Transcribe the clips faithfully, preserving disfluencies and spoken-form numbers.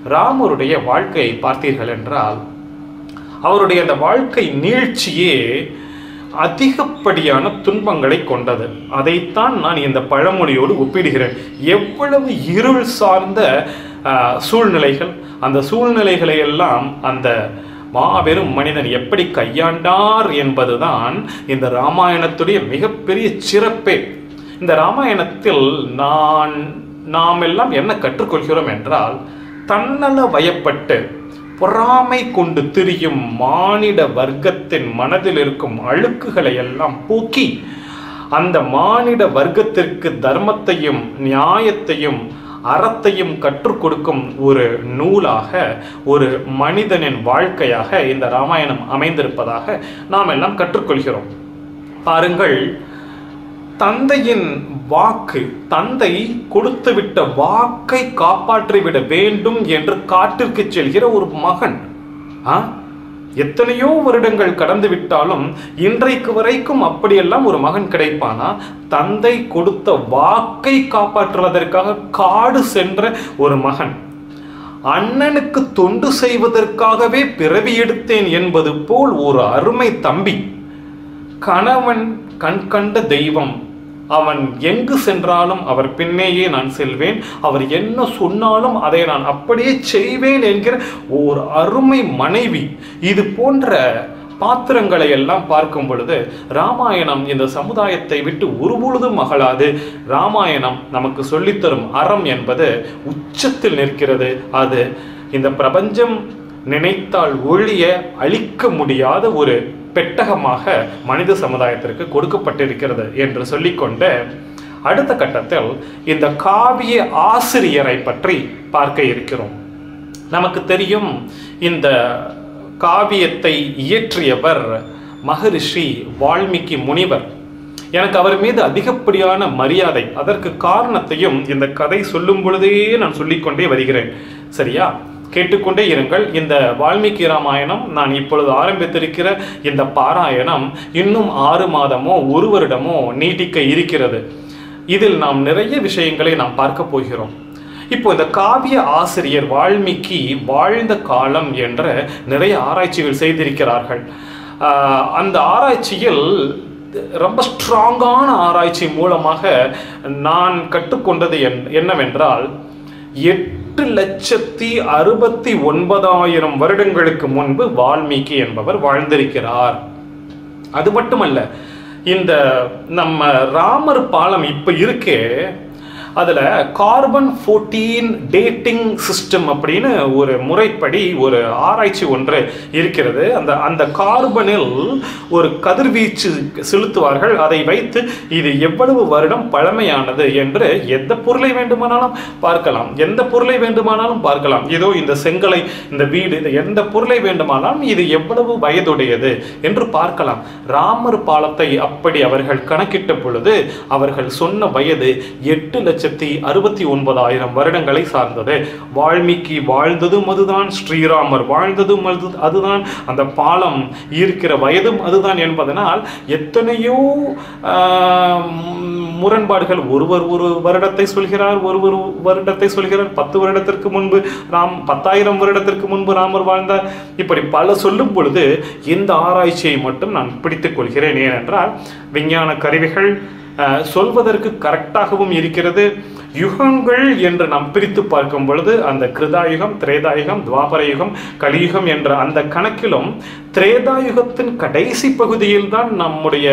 ராமருடைய வாழ்க்கையை பார்த்தீர்கள் என்றால் அவருடைய அந்த வாழ்க்கை நீழ்ச்சியே அதிகப்படியான துன்பங்களை கொண்டது. அதைத்தான் நான் இந்த பழமொழியோடு ஒப்பிடுகிறேன். எவ்வளவு இருள் சார்ந்த சூழ்நிலைகள், அந்த சூழ்நிலைகளை எல்லாம் அந்த மாபெரும் மனிதன் எப்படி கையாண்டார் என்பதுதான் இந்த ராமாயணத்துடைய மிகப்பெரிய சிறப்பே. இந்த ராமாயணத்தில் நான் நாம் எல்லாம் என்ன கற்றுக்கொள்கிறோம் என்றால், தன்னல வயப்பட்டு பொறாமை கொண்டு திரியும் மானிட வர்க்கத்தின் மனதில் இருக்கும் அழுக்குகளை எல்லாம் போக்கி அந்த மானிட வர்க்கத்திற்கு தர்மத்தையும் நியாயத்தையும் அறத்தையும் கற்றுக் கொடுக்கும் ஒரு நூலாக, ஒரு மனிதனின் வாழ்க்கையாக இந்த ராமாயணம் அமைந்திருப்பதாக நாம் எல்லாம் கற்றுக்கொள்கிறோம். பாருங்கள், தந்தையின் வாக்கு, தந்தை கொடுத்துவிட்ட வாக்கை காப்பாற்றிவிட வேண்டும் என்று காட்டிற்கு செல்கிற ஒரு மகன். எத்தனையோ வருடங்கள் கடந்து விட்டாலும் இன்றைக்கு வரைக்கும் அப்படியெல்லாம் ஒரு மகன் கிடைப்பானா? தந்தை கொடுத்த வாக்கை காப்பாற்றுவதற்காக காடு சென்ற ஒரு மகன், அண்ணனுக்கு தொண்டு செய்வதற்காகவே பிறவி எடுத்தேன் என்பது போல் ஒரு அருமை தம்பி, கணவன் கண் கண்ட தெய்வம், அவன் எங்கு சென்றாலும் அவர் பின்னேயே நான் செல்வேன், அவர் என்ன சொன்னாலும் அதை நான் அப்படியே செய்வேன் என்கிற ஒரு அருமை மனைவி. இது போன்ற பாத்திரங்களை எல்லாம் பார்க்கும் பொழுது ராமாயணம் இந்த சமுதாயத்தை விட்டு ஒருபொழுதும் அகலாது. ராமாயணம் நமக்கு சொல்லித்தரும் அறம் என்பது உச்சத்தில் நிற்கிறது. அது இந்த பிரபஞ்சம் நினைத்தால் ஒழிய அழிக்க முடியாத ஒரு பெட்டகமாக மனித சமுதாயத்திற்கு கொடுக்கப்பட்டிருக்கிறது என்று சொல்லிக்கொண்டு அடுத்த கட்டத்தில் இந்த காவிய ஆசிரியரை பற்றி பார்க்க இருக்கிறோம். நமக்கு தெரியும், இந்த காவியத்தை இயற்றியவர் மகரிஷி வால்மீகி முனிவர். எனக்கு அவர் மீது அதிகப்படியான மரியாதை. அதற்கு காரணத்தையும் இந்த கதை சொல்லும் பொழுதே நான் சொல்லிக்கொண்டே வருகிறேன். சரியா? கேட்டுக்கொண்டே இருங்கள். இந்த வால்மீகி ராமாயணம் நான் இப்பொழுது ஆரம்பித்திருக்கிற இந்த பாராயணம் இன்னும் ஆறு மாதமோ ஒரு வருடமோ நீட்டிக்க இருக்கிறது. இதில் நாம் நிறைய விஷயங்களை நாம் பார்க்க போகிறோம். இப்போ இந்த காவிய ஆசிரியர் வால்மீகி வாழ்ந்த காலம் என்ற நிறைய ஆராய்ச்சிகள் செய்திருக்கிறார்கள். அந்த ஆராய்ச்சியில் ரொம்ப ஸ்ட்ராங்கான ஆராய்ச்சி மூலமாக நான் கற்றுக்கொண்டது என்னவென்றால், எட்டு லட்சத்தி அறுபத்தி ஒன்பதாயிரம் வருடங்களுக்கு முன்பு வால்மீகி என்பவர் வாழ்ந்திருக்கிறார். அது மட்டுமல்ல, இந்த நம்ம ராமர் பாலம் இப்ப இருக்கே, அதுல கார்பன் பதினான்கு டேட்டிங் சிஸ்டம் அப்படின்னு ஒரு முறைப்படி ஒரு ஆராய்ச்சி ஒன்று இருக்கிறது. அந்த அந்த கார்பனில் ஒரு கதிர்வீச்சு செலுத்துவார்கள். அதை வைத்து இது எவ்வளவு வருடம் பழமையானது என்று எந்த பொருளை வேண்டுமானாலும் பார்க்கலாம், எந்த பொருளை வேண்டுமானாலும் பார்க்கலாம். ஏதோ இந்த செங்கலை, இந்த வீடு, எந்த பொருளை வேண்டுமானாலும் இது எவ்வளவு வயதுடையது என்று பார்க்கலாம். ராமர் பாலத்தை அப்படி அவர்கள் கணக்கிட்ட பொழுது அவர்கள் சொன்ன வயது எட்டு லட்சம் அறுபத்தி ஒன்பதாயிரம் வருடங்களை சார்ந்தது. வால்மீகி வாழ்ந்ததும் அதுதான், ஸ்ரீராமர் வாழ்ந்ததும் அதுதான், அந்த பாலம் இருக்கிற வயதும் அதுதான் என்பதனால் எத்தனையோ முரண்பாடுகள். ஒருவர் ஒரு வருடத்தை சொல்கிறார், ஒருவர் வருடத்தை சொல்கிறார். பத்து வருடத்திற்கு முன்பு ராம் பத்தாயிரம் வருடத்திற்கு முன்பு ராமர் வாழ்ந்தார். இப்படி பல சொல்லும் பொழுது இந்த ஆராய்ச்சியை மட்டும் நான் பிடித்துக் கொள்கிறேன். ஏனென்றால் விஞ்ஞான கருவிகள் சொல்வதற்கு கரெக்டாகவும் இருக்கிறது. யுகங்கள் என்று நாம் பிரித்து பார்க்கும் பொழுது அந்த கிருதாயுகம், திரேதாயுகம், துவாபர யுகம், கலியுகம் என்ற அந்த கணக்கிலும் திரேதாயுகத்தின் கடைசி பகுதியில் தான் நம்முடைய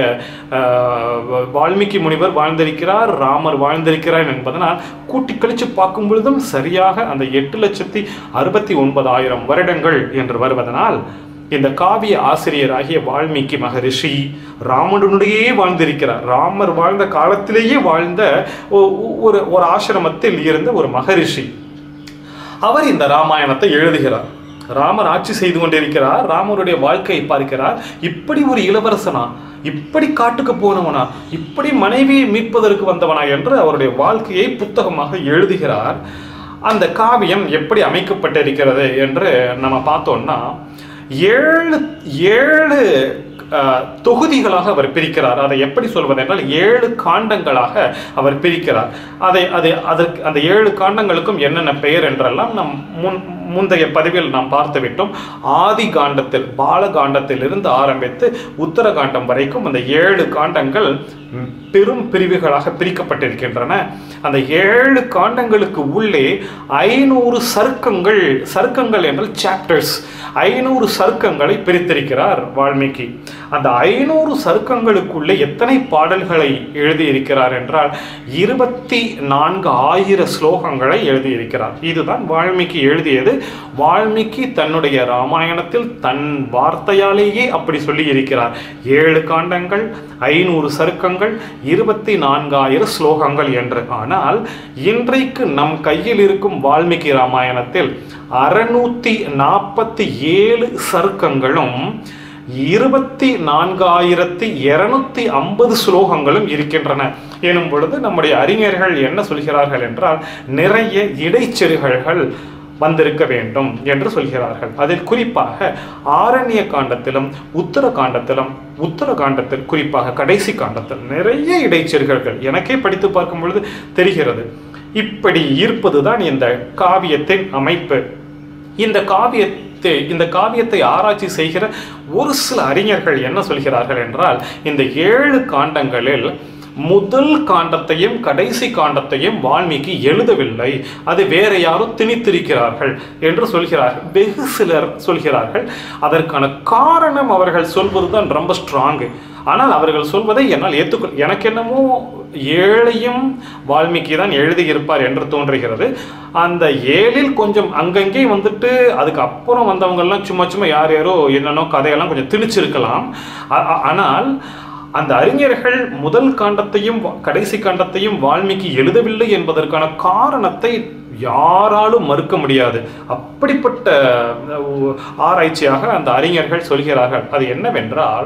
வால்மீகி முனிவர் வாழ்ந்திருக்கிறார், ராமர் வாழ்ந்திருக்கிறார் என்பதனால் கூட்டி கழிச்சு பார்க்கும் பொழுதும் சரியாக அந்த எட்டு லட்சத்தி அறுபத்தி ஒன்பதாயிரம் வருடங்கள் என்று வருவதனால் இந்த காவிய ஆசிரியராகிய வால்மீகி மகரிஷி ராமனுடையே வாழ்ந்திருக்கிறார். ராமர் வாழ்ந்த காலத்திலேயே வாழ்ந்த ஒரு ஒரு ஆசிரமத்தில் இருந்த ஒரு மகரிஷி. அவர் இந்த ராமாயணத்தை எழுதுகிறார். ராமர் ஆட்சி செய்து கொண்டிருக்கிறார், ராமருடைய வாழ்க்கையை பார்க்கிறார். இப்படி ஒரு இளவரசனா, இப்படி காட்டுக்கு போனவனா, இப்படி மனைவியை மீட்பதற்கு வந்தவனா என்று அவருடைய வாழ்க்கையை புத்தகமாக எழுதுகிறார். அந்த காவியம் எப்படி அமைக்கப்பட்டிருக்கிறது என்று நம்ம பார்த்தோம்னா, ஏழு ஏழு தொகுதிகளாக அவர் பிரிக்கிறார். அதை எப்படி சொல்வது என்றால், ஏழு காண்டங்களாக அவர் பிரிக்கிறார். அதை அதை அதற்கு அந்த ஏழு காண்டங்களுக்கும் என்னென்ன பெயர் என்றெல்லாம் நம் முன் முந்தைய பதிவில் நாம் பார்த்து விட்டோம். ஆதி காண்டத்தில் பாலகாண்டத்தில் இருந்து ஆரம்பித்து உத்தரகாண்டம் வரைக்கும் அந்த ஏழு காண்டங்கள் பெரும் பிரிவுகளாக பிரிக்கப்பட்டிருக்கின்றன. அந்த ஏழு காண்டங்களுக்கு உள்ளே ஐநூறு சர்க்கங்கள், சர்க்கங்கள் என்றால் சாப்டர்ஸ், ஐநூறு சர்க்கங்களை பிரித்திருக்கிறார் வால்மீகி. அந்த ஐநூறு சர்க்கங்களுக்குள்ளே எத்தனை பாடல்களை எழுதியிருக்கிறார் என்றால் இருபத்தி நான்கு ஆயிரம் ஸ்லோகங்களை எழுதியிருக்கிறார். இதுதான் வால்மீகி எழுதியது. வால்மீகி தன்னுடைய ராமாயணத்தில் தன் வார்த்தையாலேயே அப்படி சொல்லி இருக்கிறார். ஏழு காண்டங்கள், ஐநூறு சர்க்கங்கள், இருபத்தி நான்காயிரம் ஸ்லோகங்கள் என்று. ஆனால் இன்றைக்கு நம் கையில் இருக்கும் வால்மீகி ராமாயணத்தில் அறுநூத்தி நாற்பத்தி ஏழு சர்க்கங்களும் இருபத்தி நான்காயிரத்தி இருநூத்தி ஐம்பது ஸ்லோகங்களும் இருக்கின்றன. எனும் பொழுது நம்முடைய அறிஞர்கள் என்ன சொல்கிறார்கள் என்றால் நிறைய இடைச்செருகல்கள் வந்திருக்க வேண்டும் என்று சொல்கிறார்கள். அதில் குறிப்பாக ஆரண்ய காண்டத்திலும் உத்தர காண்டத்திலும் உத்தர காண்டத்தில் குறிப்பாக கடைசி காண்டத்தில் நிறைய இடைச்செருகல்கள் எனக்கே படித்து பார்க்கும் பொழுது தெரிகிறது. இப்படி இருப்பதுதான் இந்த காவியத்தின் அமைப்பு. இந்த காவியத்தை இந்த காவியத்தை ஆராய்ச்சி செய்கிற ஒரு சில அறிஞர்கள் என்ன சொல்கிறார்கள் என்றால் இந்த ஏழு காண்டங்களில் முதல் காண்டத்தையும் கடைசி காண்டத்தையும் வால்மீகி எழுதவில்லை, அது வேற யாரும் திணித்திருக்கிறார்கள் என்று சொல்கிறார்கள். வெகு சிலர் சொல்கிறார்கள். அதற்கான காரணம் அவர்கள் சொல்வதுதான் ரொம்ப ஸ்ட்ராங்கு. ஆனால் அவர்கள் சொல்வதை என்னால் ஏற்றுக்கொள் எனக்கு என்னமோ ஏழையும் வால்மீகி தான் எழுதியிருப்பார் என்று தோன்றுகிறது. அந்த ஏழில் கொஞ்சம் அங்கங்கே வந்துட்டு அதுக்கு அப்புறம் வந்தவங்கெல்லாம் சும்மா சும்மா யார் யாரோ என்னென்னோ கதையெல்லாம் கொஞ்சம் திணிச்சிருக்கலாம். ஆனால் அந்த அறிஞர்கள் முதல் காண்டத்தையும் கடைசி காண்டத்தையும் வால்மீகி எழுதவில்லை என்பதற்கான காரணத்தை யாராலும் மறுக்க முடியாது. அப்படிப்பட்ட ஆராய்ச்சியாக அந்த அறிஞர்கள் சொல்கிறார்கள். அது என்னவென்றால்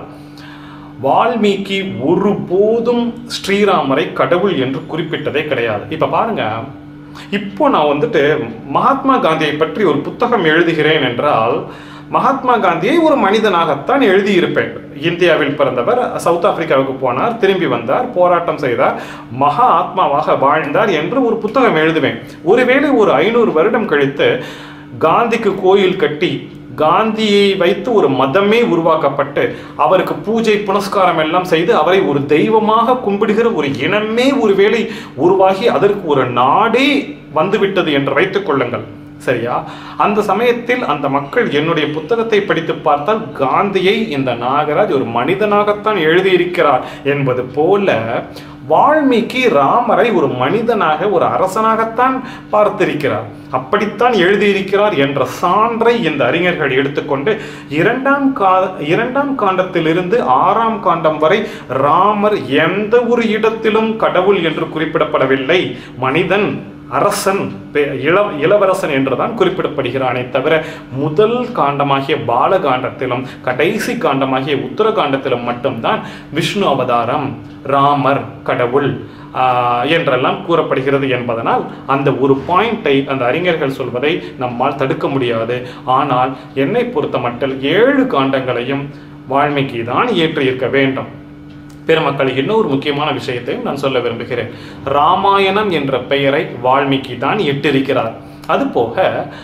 வால்மீகி ஒருபோதும் ஸ்ரீராமரை கடவுள் என்று குறிப்பிட்டதே கிடையாது. இப்ப பாருங்க, இப்போ நான் வந்துட்டு மகாத்மா காந்தியை பற்றி ஒரு புத்தகம் எழுதுகிறேன் என்றால் மகாத்மா காந்தியை ஒரு மனிதனாகத்தான் எழுதியிருப்பேன். இந்தியாவில் பிறந்தவர், சவுத் ஆப்பிரிக்காவுக்கு போனார், திரும்பி வந்தார், போராட்டம் செய்தார், மகா ஆத்மாவாக வாழ்ந்தார் என்று ஒரு புத்தகம் எழுதுவேன். ஒருவேளை ஒரு ஐநூறு வருடம் கழித்து காந்திக்கு கோயில் கட்டி காந்தியை வைத்து ஒரு மதமே உருவாக்கப்பட்டு அவருக்கு பூஜை புனஸ்காரம் எல்லாம் செய்து அவரை ஒரு தெய்வமாக கும்பிடுகிற ஒரு இனமே ஒருவேளை உருவாகி அதற்கு ஒரு நாடே வந்துவிட்டது என்று வைத்துக் கொள்ளுங்கள், சரியா? அந்த சமயத்தில் அந்த மக்கள் என்னுடைய புத்தகத்தை படித்து பார்த்தால் காந்தியை இந்த நாகராஜ் ஒரு மனிதனாகத்தான் எழுதியிருக்கிறார் என்பது போல வால்மீகி ராமரை ஒரு மனிதனாக ஒரு அரசனாகத்தான் பார்த்திருக்கிறார், அப்படித்தான் எழுதியிருக்கிறார் என்ற சான்றை இந்த அறிஞர்கள் எடுத்துக்கொண்டு இரண்டாம் கா இரண்டாம் காண்டத்திலிருந்து ஆறாம் காண்டம் வரை ராமர் எந்த ஒரு இடத்திலும் கடவுள் என்று குறிப்பிடப்படவில்லை, மனிதன், அரசன், இள இளவரசன் என்றுதான் குறிப்பிடப்படுகிறானே தவிர முதல் காண்டமாகிய பாலகாண்டத்திலும் கடைசி காண்டமாகிய உத்தர காண்டத்திலும் மட்டும்தான் விஷ்ணு அவதாரம், ராமர் கடவுள் என்றெல்லாம் கூறப்படுகிறது என்பதனால் அந்த ஒரு பாயிண்டை அந்த அறிஞர்கள் சொல்வதை நம்மால் தடுக்க முடியாது. ஆனால் என்னை பொறுத்த மட்டில் ஏழு காண்டங்களையும் வால்மீகி தான் இயற்றியிருக்க வேண்டும். பெருமக்கள், இன்னொரு முக்கியமான விஷயத்தையும் நான் சொல்ல விரும்புகிறேன். ராமாயணம் என்ற பெயரை வால்மீகி தான் இட்டிருக்கிறார். அதுபோக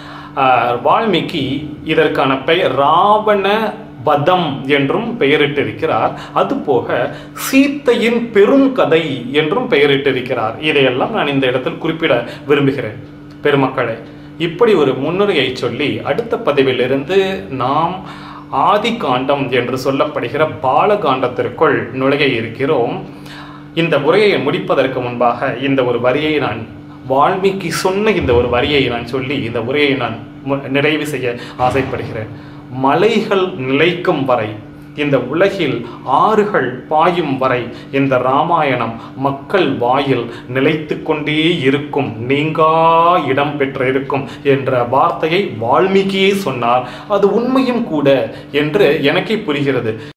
வால்மீகி இதற்கான பெயர் ராவண வதம் என்றும் பெயரிட்டிருக்கிறார். அதுபோக சீத்தையின் பெரும் கதை என்றும் பெயரிட்டிருக்கிறார். இதையெல்லாம் நான் இந்த இடத்தில் குறிப்பிட விரும்புகிறேன். பெருமக்களே, இப்படி ஒரு முன்னுரையை சொல்லி அடுத்த பதிவிலிருந்து நாம் ஆதி காண்டம் என்று சொல்லப்படுகிற பாலகாண்டத்திற்குள் நுழைய இருக்கிறோம். இந்த உரையை முடிப்பதற்கு முன்பாக இந்த ஒரு வரியை நான் வால்மீகி சொன்ன இந்த ஒரு வரியை நான் சொல்லி இந்த உரையை நான் நிறைவு செய்ய ஆசைப்படுகிறேன். மலைகள் நிலைக்கும் வரை, இந்த உலகில் ஆறுகள் பாயும் வரை இந்த ராமாயணம் மக்கள் வாயில் நிலைத்து கொண்டே இருக்கும், நீங்கா இடம் பெற்றிருக்கும் என்ற வார்த்தையை வால்மீகியே சொன்னார். அது உண்மையும் கூட என்று எனக்கே புரிகிறது.